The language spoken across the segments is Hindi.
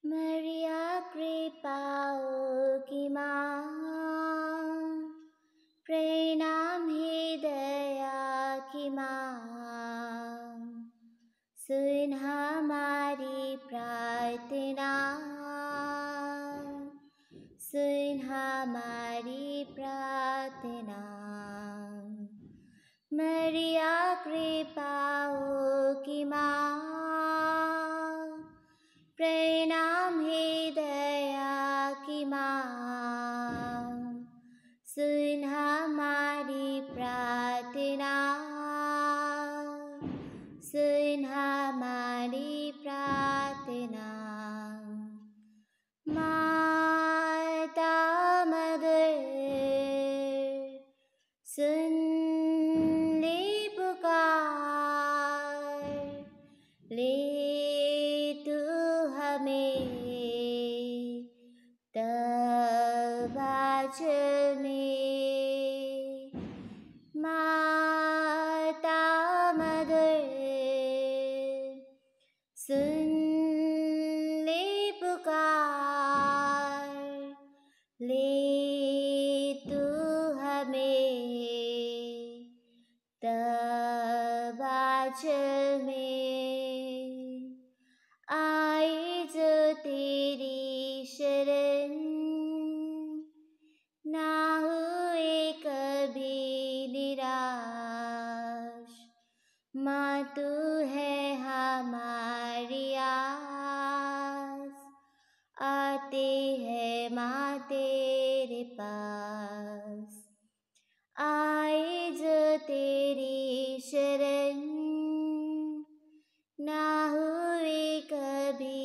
मरिया कृपाओ की माँ, प्रणाम हे दया की माँ, सुन हमारी प्रार्थना, सुन हमारी प्रार्थना। मरिया कृपाओ की माँ, प्रणाम हे दया की माँ, सुन हमारी प्रार्थना, सुन हमारी प्रार्थना। माता मदर सुन ले पुकार, ले तू हमें तब आँचल में। माता मदर सुन ले पुकार, ले तू हमें तब आँचल में। आए जो तेरी शरण, ना हुए कभी निराश। माँ तू है हमारी आस, आते हैं माँ तेरे पास। आए जो तेरी शरण, ना हुए कभी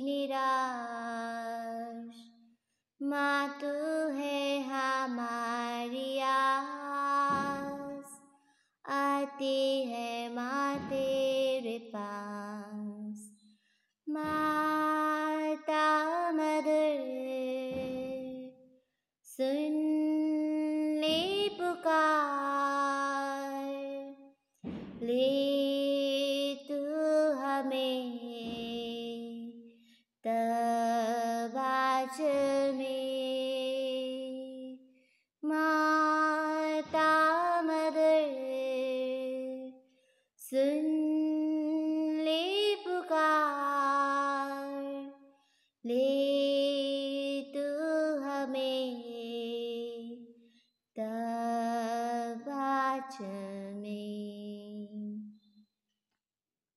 निराश। माँ तू है हमारी आस, आते हैं माँ तेरे पास। माता मदर सुन ले पुकार, ले तू हमें तब आँचल में। माता मदर सुन ले पुकार, ले